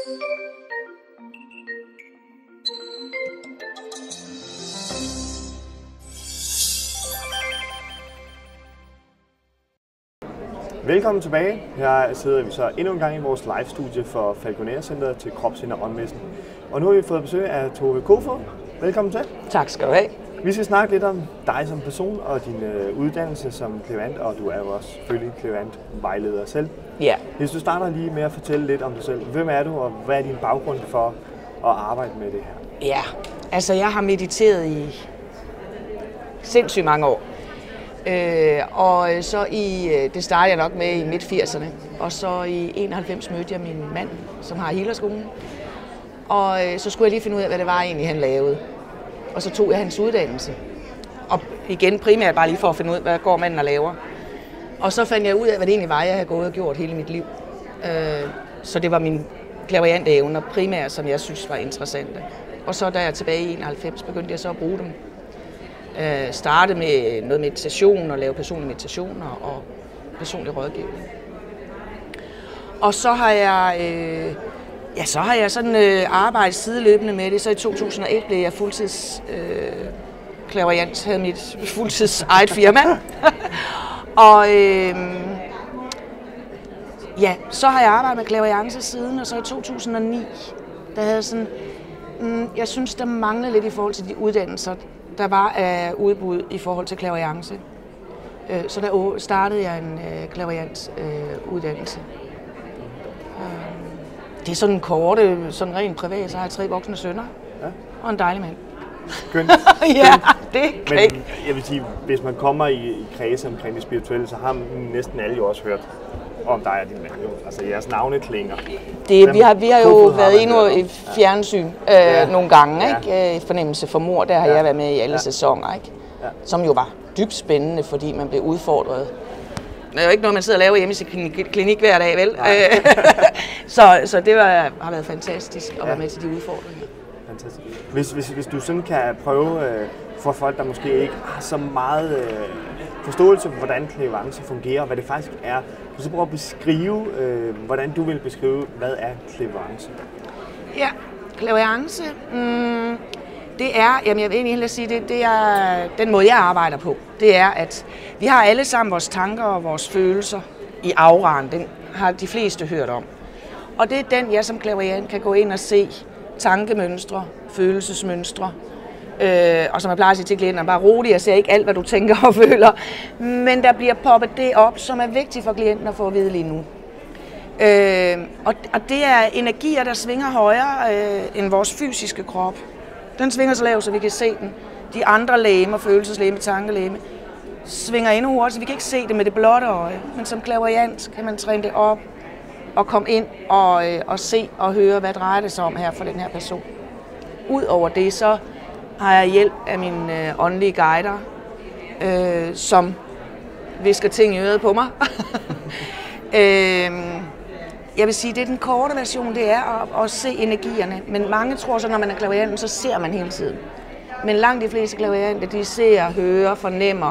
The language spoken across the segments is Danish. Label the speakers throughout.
Speaker 1: Velkommen tilbage. Her sidder vi så endnu en gang i vores live-studie for Falconer Centret til Kropshind og Åndmessen. Og nu har vi fået besøg af Tove Kofod. Velkommen til.
Speaker 2: Tak skal du have.
Speaker 1: Vi skal snakke lidt om dig som person og din uddannelse som clairvoyant, og du er jo også selvfølgelig clairvoyant vejleder selv.
Speaker 2: Ja.
Speaker 1: Hvis du starter lige med at fortælle lidt om dig selv. Hvem er du, og hvad er din baggrund for at arbejde med det her?
Speaker 2: Ja, altså jeg har mediteret i sindssygt mange år. Og så det startede jeg nok med i midt-80'erne, og så i 91 mødte jeg min mand, som har healerskolen. Og så skulle jeg lige finde ud af, hvad det var egentlig, han lavede. Og så tog jeg hans uddannelse. Og igen primært bare lige for at finde ud af, hvad går manden og laver. Og så fandt jeg ud af, hvad det egentlig var, jeg havde gået og gjort hele mit liv. Så det var mine clairvoyante evner primært, som jeg synes var interessante. Og så da jeg tilbage i 91 begyndte jeg så at bruge dem. Starte med noget meditation og lave personlige meditationer og personlig rådgivning. Og så har jeg arbejdet sideløbende med det. Så i 2001 blev jeg fuldtids clairvoyant, havde mit fuldtids eget firma. Og så har jeg arbejdet med clairvoyance siden, og så i 2009, der havde sådan, jeg synes der manglede lidt i forhold til de uddannelser, der var af udbud i forhold til clairvoyance. Så der startede jeg en clairvoyant uddannelse. Det er sådan korte, sådan rent privat, så har jeg 3 voksne sønner og en dejlig mand.
Speaker 1: Skønt.
Speaker 2: Ja, det kan ikke.
Speaker 1: Men jeg vil sige, hvis man kommer i kredse omkring det spirituelle, så har næsten alle jo også hørt om dig og din mand. Altså jeres navne klinger.
Speaker 2: Vi har jo været inde i fjernsyn nogle gange, ikke? Fornemmelse for mor, der har jeg været med i alle sæsoner, ikke? Ja. Som jo var dybt spændende, fordi man blev udfordret. Det er jo ikke noget, man sidder og laver hjemme i sin klinik hver dag, vel? Så det har været fantastisk at være med til de udfordringer.
Speaker 1: Fantastisk. Hvis du sådan kan prøve for folk, der måske ikke har så meget forståelse for, hvordan clairvoyance fungerer, og hvad det faktisk er, så prøv at beskrive, hvordan du vil beskrive, hvad er clairvoyance?
Speaker 2: Ja, clairvoyance, det er, jeg vil egentlig sige, det er den måde, jeg arbejder på. Det er, at vi har alle sammen vores tanker og vores følelser i auraen. Den har de fleste hørt om. Og det er den, jeg som clairvoyant kan gå ind og se tankemønstre, følelsesmønstre. Og som jeg plejer at sige til klienterne, bare rolig, jeg ser ikke alt, hvad du tænker og føler. Men der bliver poppet det op, som er vigtigt for klienten at få at vide lige nu. Og det er energier, der svinger højere end vores fysiske krop. Den svinger så lavt, så vi kan se den. De andre legemer, følelseslegeme, tankelegeme, svinger endnu hurtigt, så vi kan ikke se det med det blotte øje. Men som clairvoyant kan man træne det op og komme ind og se og høre, hvad drejer det sig om her for den her person. Udover det, så har jeg hjælp af mine åndelige guider, som visker ting i øret på mig. Jeg vil sige, det er den korte version, det er at se energierne. Men mange tror så, når man er clairvoyant, så ser man hele tiden. Men langt de fleste clairvoyante, de ser, hører, fornemmer,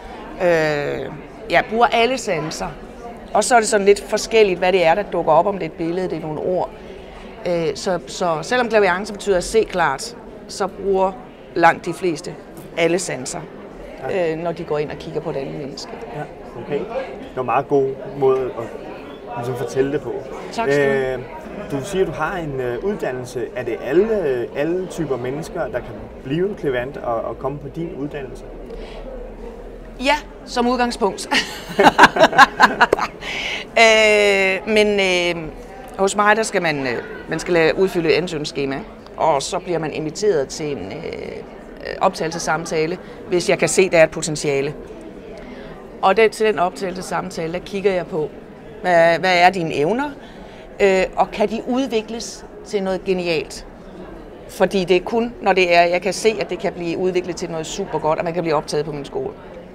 Speaker 2: bruger alle sanser. Og så er det sådan lidt forskelligt, hvad det er, der dukker op, om det er et billede, det er nogle ord. Så selvom clairvoyance betyder at se klart, så bruger langt de fleste alle sanser, når de går ind og kigger på et andet menneske.
Speaker 1: Ja, okay. Det var en meget god måde at ligesom fortælle det på.
Speaker 2: Tak skal
Speaker 1: du siger, at du har en uddannelse. Er det alle typer mennesker, der kan blive clairvoyant og komme på din uddannelse?
Speaker 2: Ja, som udgangspunkt. Men hos mig, der skal man skal udfylde et ansøgningsskema, og så bliver man inviteret til en optagelsessamtale, hvis jeg kan se, der er et potentiale. Og til den optagelsessamtale, der kigger jeg på, hvad er dine evner, og kan de udvikles til noget genialt? Fordi det er kun, når det er, jeg kan se, at det kan blive udviklet til noget super godt, og man kan blive optaget på min skole.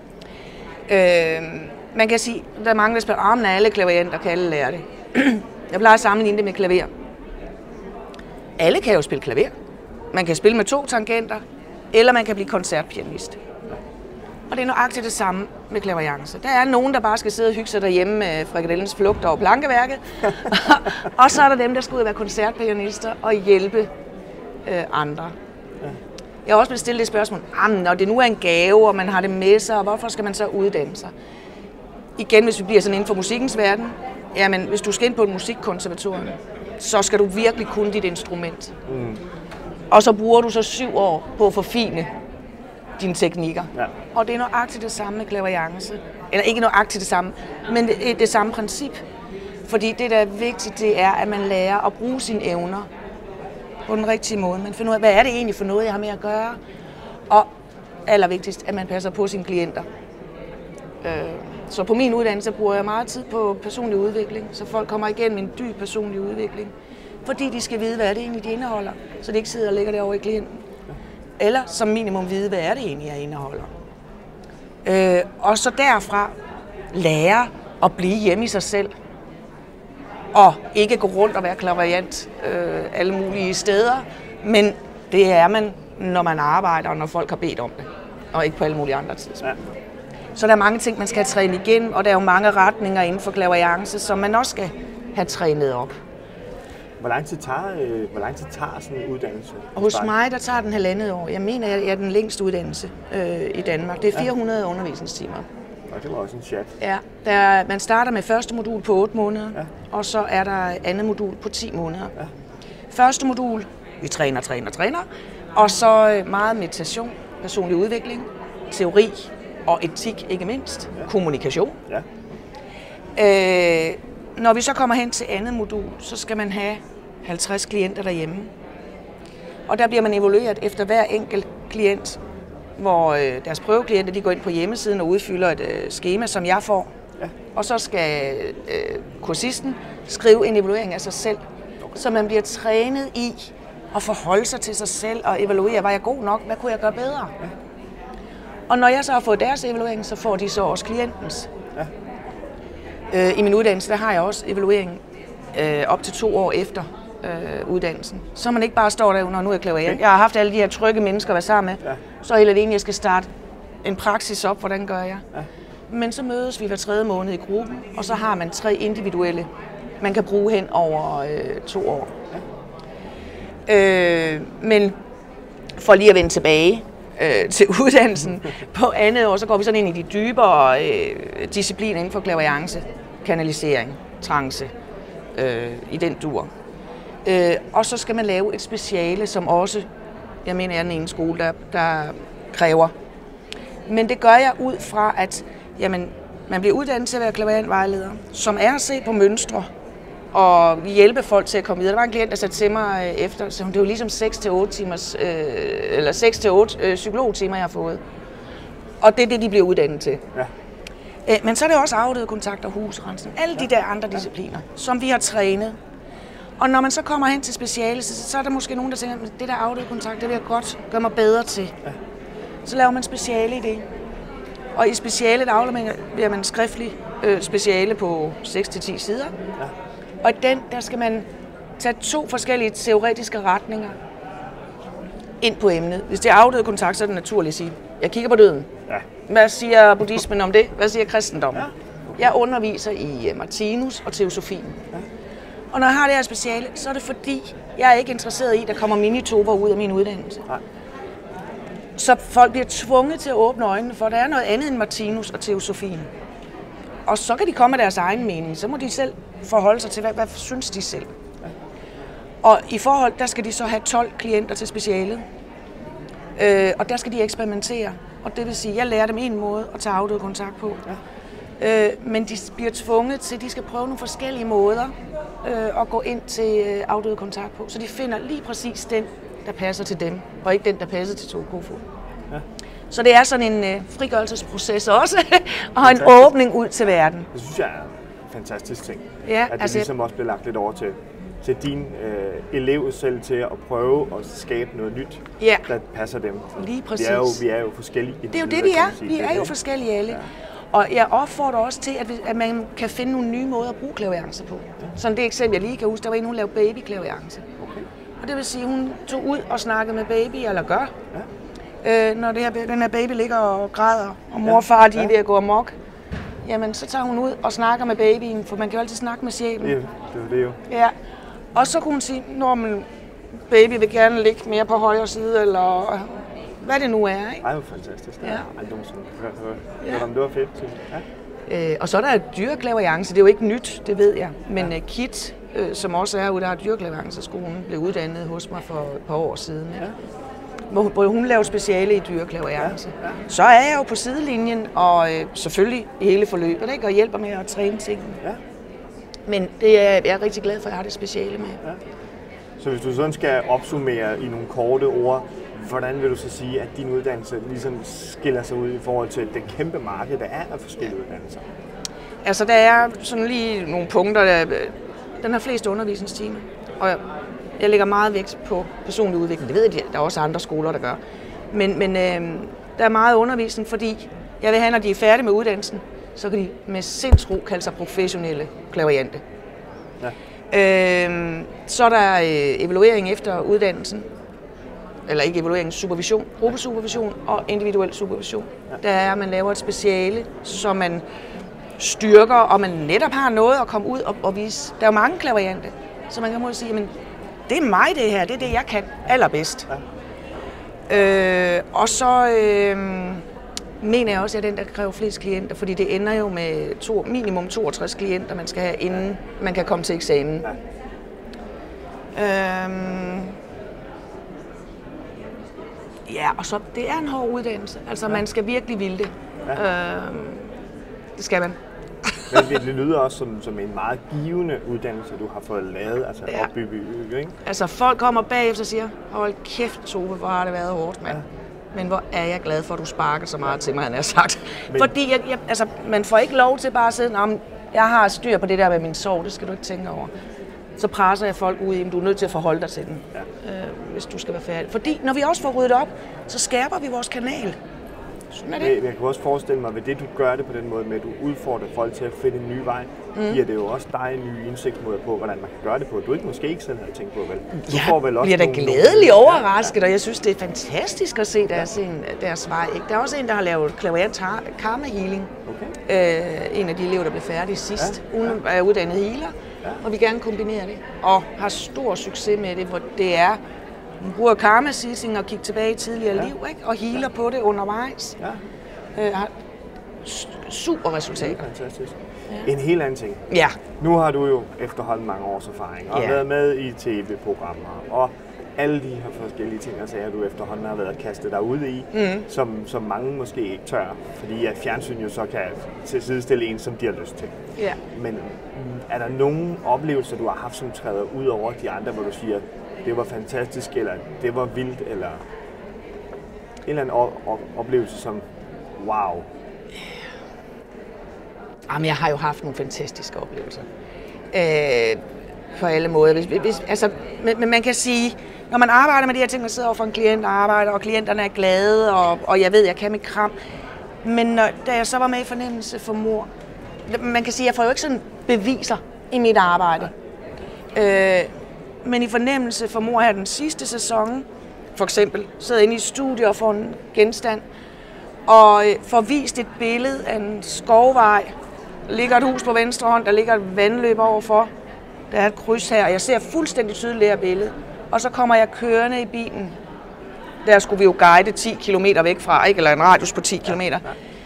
Speaker 2: Man kan sige, der er mange, der spørger, om alle clairvoyanter kan alle lære det. Jeg plejer at sammenligne det med klaver. Alle kan jo spille klaver. Man kan spille med 2 tangenter, eller man kan blive koncertpianist. Og det er nøjagtigt det samme med clairvoyance. Der er nogen, der bare skal sidde og hygge sig derhjemme med frikadellens flugt over plankeværket. Og så er der dem, der skal ud og være koncertpianister og hjælpe andre. Jeg har også blevet stillet det spørgsmål, når det nu er en gave, og man har det med sig, og hvorfor skal man så uddanne sig? Igen, hvis vi bliver sådan inden for musikkens verden, jamen hvis du skal ind på et musikkonservatorium, så skal du virkelig kunne dit instrument. Og så bruger du så 7 år på at forfine dine teknikker. Ja. Og det er nøjagtigt det samme med clairvoyance. Eller ikke nøjagtigt det samme, men det er det samme princip. Fordi det, der er vigtigt, det er, at man lærer at bruge sine evner på den rigtige måde. Man finder ud af, hvad er det egentlig for noget, jeg har med at gøre? Og allervigtigst, at man passer på sine klienter. Så på min uddannelse bruger jeg meget tid på personlig udvikling, så folk kommer igennem en dyb personlig udvikling. Fordi de skal vide, hvad er det egentlig, de indeholder, så de ikke sidder og lægger det over i klienten. Eller som minimum vide, hvad er det egentlig, jeg indeholder. Og så derfra lære at blive hjemme i sig selv. Og ikke gå rundt og være clairvoyant alle mulige steder. Men det er man, når man arbejder, og når folk har bedt om det. Og ikke på alle mulige andre tidspunkter. Ja. Så der er mange ting, man skal have trænet igen, og der er jo mange retninger inden for clairvoyance, som man også skal have trænet op.
Speaker 1: Hvor lang tid tager sådan en uddannelse?
Speaker 2: Hos mig, der tager den 1,5 år. Jeg mener, jeg er den længste uddannelse i Danmark. Det er 400 undervisningstimer.
Speaker 1: Og det var også en chat.
Speaker 2: Ja, man starter med første modul på 8 måneder, og så er der andet modul på 10 måneder. Ja. Første modul, vi træner, og så meget meditation, personlig udvikling, teori og etik ikke mindst, kommunikation. Ja. Når vi så kommer hen til andet modul, så skal man have 50 klienter derhjemme. Og der bliver man evalueret efter hver enkelt klient, hvor deres prøveklienter de går ind på hjemmesiden og udfylder et skema, som jeg får. Ja. Og så skal kursisten skrive en evaluering af sig selv, så man bliver trænet i at forholde sig til sig selv og evaluere, var jeg god nok, hvad kunne jeg gøre bedre? Ja. Og når jeg så har fået deres evaluering, så får de så også klientens. Ja. I min uddannelse, der har jeg også evaluering op til 2 år efter uddannelsen. Så man ikke bare står der, når nu er jeg clairvoyant. Okay. Jeg har haft alle de her trygge mennesker at være sammen med. Ja. Så er det egentlig, jeg skal starte en praksis op, hvordan gør jeg? Ja. Men så mødes vi hver 3. måned i gruppen, og så har man 3 individuelle, man kan bruge hen over 2 år. Ja. Men for lige at vende tilbage til uddannelsen på andet år, så går vi sådan ind i de dybere discipliner inden for clairvoyance, kanalisering, trance, i den dur. Og så skal man lave et speciale, som også, jeg mener, er den ene skole, der kræver. Men det gør jeg ud fra, at jamen, man bliver uddannet til at være clairvoyant vejleder, som er at se på mønstre og hjælpe folk til at komme videre. Der var en klient, der satte til mig efter, så det var ligesom 6-8 timers, eller 6-8 psykologtimer, jeg har fået. Og det er det, de bliver uddannet til. Ja. Men så er det også afdøde kontakter, husrensen, alle de der andre discipliner, som vi har trænet. Og når man så kommer hen til speciale, så er der måske nogen, der tænker, at det der afdøde kontakt, det vil jeg godt gøre mig bedre til. Ja. Så laver man speciale i det. Og i specialet afleverer man skriftlig speciale på 6-10 sider. Ja. Og i den, der skal man tage 2 forskellige teoretiske retninger ind på emnet. Hvis det er afdøde kontakt, så er det naturligt at sige, jeg kigger på døden. Ja. Hvad siger buddhismen om det? Hvad siger kristendommen? Ja. Okay. Jeg underviser i Martinus og teosofien. Ja. Og når jeg har det her speciale, så er det fordi, jeg er ikke interesseret i, at der kommer minitober ud af min uddannelse. Nej. Så folk bliver tvunget til at åbne øjnene for, at der er noget andet end Martinus og teosofien. Og så kan de komme med deres egen mening. Så må de selv forholde sig til, hvad synes de selv. Ja. Og i forhold, der skal de så have 12 klienter til specialet. Og der skal de eksperimentere. Og det vil sige, at jeg lærer dem en måde at tage afdøde kontakt på. Ja. Men de bliver tvunget til, at de skal prøve nogle forskellige måder at gå ind til afdøde kontakt på. Så de finder lige præcis den, der passer til dem, og ikke den, der passer til Tove Kofod. Ja. Så det er sådan en frigørelsesproces også, og en åbning ud til verden.
Speaker 1: Det synes jeg er en fantastisk ting, at det altså, ligesom også bliver lagt lidt over til din elev selv til at prøve at skabe noget nyt, der passer dem.
Speaker 2: Lige præcis.
Speaker 1: Vi er jo forskellige.
Speaker 2: Det er jo det, vi er. Vi er jo forskellige alle. Ja. Og jeg opfordrer også til, at man kan finde nogle nye måder at bruge clairvoyance på. Sådan det eksempel, jeg lige kan huske, der var en, hun lavede baby-clairvoyance. Okay. Og det vil sige, hun tog ud og snakkede med baby, eller gør. når den her baby ligger og græder, og mor og far de er ved at gå amok, jamen så tager hun ud og snakker med babyen, for man kan jo altid snakke med sjælen.
Speaker 1: Det er det jo.
Speaker 2: Ja, og så kunne hun sige, når man baby vil gerne ligge mere på højre side, eller hvad det nu er, ikke?
Speaker 1: Ej, det var fantastisk.
Speaker 2: Ja.
Speaker 1: Det var fedt. Ja.
Speaker 2: Og så er der dyreklaverance, det er jo ikke nyt, det ved jeg, men Kit, som også er ude, der har dyreklaveranceskolen, blev uddannet hos mig for et par år siden, ja. Hvor hun lavede speciale i dyreklaverance. Ja. Så er jeg jo på sidelinjen, og selvfølgelig i hele forløbet, ikke? Og hjælper med at træne tingene. Ja. Men det er jeg er rigtig glad for, at jeg har det speciale med. Ja.
Speaker 1: Så hvis du sådan skal opsummere i nogle korte ord, hvordan vil du så sige, at din uddannelse ligesom skiller sig ud i forhold til det kæmpe marked, der er af forskellige uddannelser?
Speaker 2: Altså, der er sådan lige nogle punkter, den har flest undervisningstimer, og jeg lægger meget vægt på personlig udvikling. Det ved jeg, der er også andre skoler, der gør. Men der er meget undervisning, fordi jeg vil have, når de er færdige med uddannelsen, så kan de med sindsro kalde sig professionelle klaverjante. Ja. Så er der evaluering efter uddannelsen, eller ikke evaluering, supervision, gruppesupervision og individuel supervision. Ja. Der er, at man laver et speciale, så man styrker, og man netop har noget at komme ud og vise. Der er jo mange klaverjante, så man kan måske sige, men det er mig det her, det er det, jeg kan allerbedst. Ja. Og så mener jeg også, at den, der kræver flest klienter, fordi det ender jo med minimum 62 klienter, man skal have, inden man kan komme til eksamen. Ja. Ja, og så det er en hård uddannelse. Altså, man skal virkelig ville det. Ja. Det skal man.
Speaker 1: Men det lyder også som en meget givende uddannelse, du har fået lavet, altså opbygge, ikke? Altså,
Speaker 2: folk kommer bagefter og siger, hold kæft, Tove, hvor har det været hårdt, mand. Ja. Men hvor er jeg glad for, at du sparker så meget til mig, han har sagt. Men fordi altså, man får ikke lov til bare at sidde, jeg har styr på det der med min sorg, det skal du ikke tænke over. Så presser jeg folk ud i, at du er nødt til at forholde dig til den, hvis du skal være færdig. Fordi når vi også får ryddet op, så skærper vi vores kanal. Sådan er det.
Speaker 1: Jeg kan også forestille mig, at ved det, du gør det på den måde med, at du udfordrer folk til at finde en ny vej, giver det jo også dig en ny indsigt på, hvordan man kan gøre det på. Du måske ikke selv havde tænkt på, vel? Du får vel også
Speaker 2: bliver da glædeligt overrasket, og jeg synes, det er fantastisk at se deres vej. Ikke? Der er også en, der har lavet klaverant karma healing. Okay. En af de elever, der blev færdig sidst. Hun er uddannet healer, og vi gerne kombinere det. Og har stor succes med det, hvor det er, hun bruger karma-sissing og kigger tilbage i tidligere liv, ikke? Og healer på det undervejs. Ja. Har super resultater.
Speaker 1: Fantastisk. Ja. En helt anden ting.
Speaker 2: Ja. Nu
Speaker 1: har du jo efterhånden mange års erfaring og været med i tv-programmer og alle de her forskellige ting, altså du efterhånden har været kastet derude i, som mange måske ikke tør, fordi at fjernsyn jo så kan sidestille en, som de har lyst til. Ja. Men er der nogle oplevelser, du har haft, som træder ud over de andre, hvor du siger, det var fantastisk, eller det var vildt, eller en eller anden oplevelse som, wow?
Speaker 2: Jamen, jeg har jo haft nogle fantastiske oplevelser. På alle måder. Men man kan sige, når man arbejder med de her ting, man sidder over for en klient og arbejder, og klienterne er glade, og jeg ved, jeg kan mit kram. Men da jeg så var med i Fornemmelse for mor, man kan sige, jeg får jo ikke sådan beviser i mit arbejde. Men i Fornemmelse for mor her den sidste sæson, for eksempel, sidder inde i studiet og får en genstand, og får vist et billede af en skovvej. Der ligger et hus på venstre hånd, der ligger et vandløb overfor. Der er et kryds her, og jeg ser fuldstændig tydeligt det her billede. Og så kommer jeg kørende i bilen. Der skulle vi jo guide 10 kilometer væk fra, ikke? Eller en radius på 10 kilometer.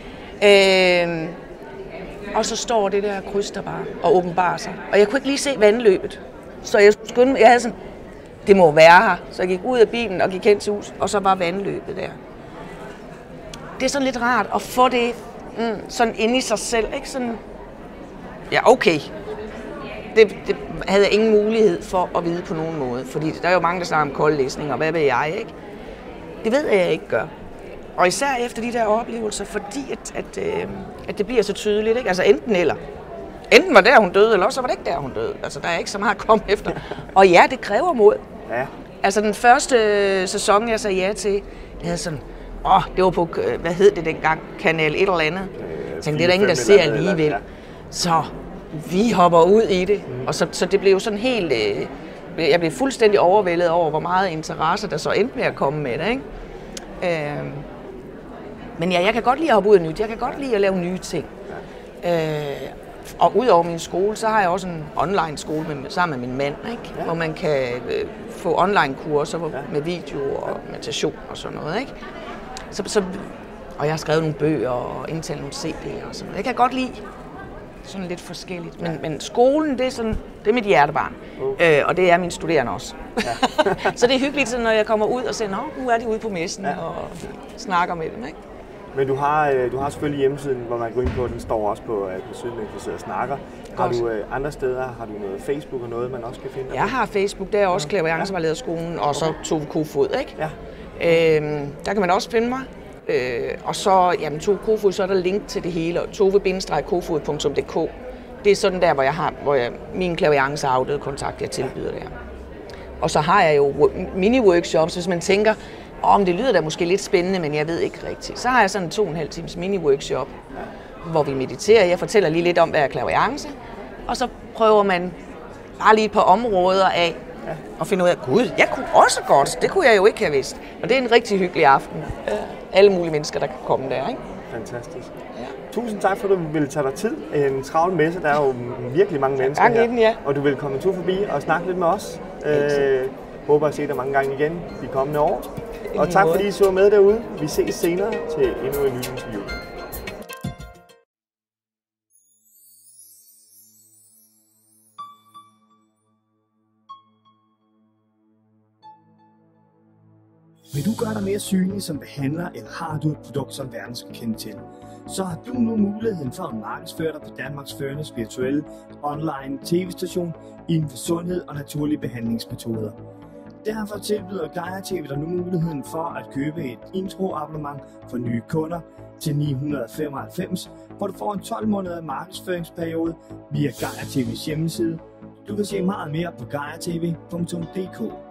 Speaker 2: Og så står det der kryds der bare og åbenbarer sig. Og jeg kunne ikke lige se vandløbet. Så jeg havde sådan, det må være her. Så jeg gik ud af bilen og gik hen til huset, og så var vandløbet der. Det er sådan lidt rart at få det sådan inde i sig selv, ikke? Sådan, ja, okay. Det havde jeg ingen mulighed for at vide på nogen måde, fordi der er jo mange, der snakker om koldlæsning, og hvad ved jeg, ikke? Det ved jeg ikke gør. Og især efter de der oplevelser, fordi at det bliver så tydeligt, ikke? Altså enten eller. Enten var der, hun døde, eller også var det ikke der, hun døde. Altså, der er ikke så meget at komme efter. Og ja, det kræver mod. Ja. Altså, den første sæson, jeg sagde ja til, det havde sådan, det var på, hvad hed det dengang, kanal et eller andet. Jeg tænkte, det er der ingen, der ser alligevel. Ja. Så vi hopper ud i det. Og så det blev jo sådan helt, jeg blev fuldstændig overvældet over, hvor meget interesse der så endte med at komme med det, ikke? Men ja, jeg kan godt lide at hoppe ud af nyt. Jeg kan godt lide at lave nye ting. Og udover min skole, så har jeg også en online skole sammen med min mand, ikke? Hvor man kan få online kurser med video og meditation og sådan noget. Ikke? Og jeg har skrevet nogle bøger og indtalt nogle CD'er og sådan noget. Jeg kan godt lide sådan lidt forskelligt. Men skolen, det er mit hjertebarn. Og det er mine studerende også. Så det er hyggeligt, når jeg kommer ud og siger, nu er de ude på messen og snakker med dem. Ikke?
Speaker 1: Men du har selvfølgelig hjemmesiden, hvor man går ind på, den står også på siden, hvor du sidder og snakker. Har du andre steder, har du noget Facebook og noget, man også kan finde?
Speaker 2: Jeg har Facebook, der er også Clairvoyanceskolen og så Tove Kofod, ikke? Ja. Der kan man også finde mig. Og så, Tove Kofod, så er der link til det hele, tove-kofod.dk. Det er sådan der, hvor jeg min clairvoyance afdøde kontakt, jeg tilbyder der. Og så har jeg jo mini-workshops, hvis man tænker, det lyder da måske lidt spændende, men jeg ved ikke rigtigt. Så har jeg sådan en 2,5 times mini-workshop, hvor vi mediterer. Jeg fortæller lige lidt om, hvad er clairvoyance, og så prøver man bare lige et par områder af og finde ud af, gud, jeg kunne også godt. Det kunne jeg jo ikke have vidst. Og det er en rigtig hyggelig aften. Alle mulige mennesker, der kan komme der, ikke?
Speaker 1: Fantastisk. Ja. Tusind tak, for at du ville tage dig tid. En travl messe, der er jo virkelig mange mennesker her. Og du vil komme en tur forbi og snakke lidt med os. Håber at se dig mange gange igen de kommende år. Og tak fordi I så med derude. Vi ses senere til endnu en ny interview.
Speaker 3: Vil du gøre dig mere synlig som behandler, eller har du et produkt, som verden skal kende til? Så har du nu muligheden for at markedsføre dig på Danmarks førende spirituelle online tv-station inden for sundhed og naturlige behandlingsmetoder. Derfor tilbyder Gaia TV dig nu muligheden for at købe et intro-abonnement for nye kunder til 995, hvor du får en 12-måneder markedsføringsperiode via Gaia TV's hjemmeside. Du kan se meget mere på gaiatv.dk.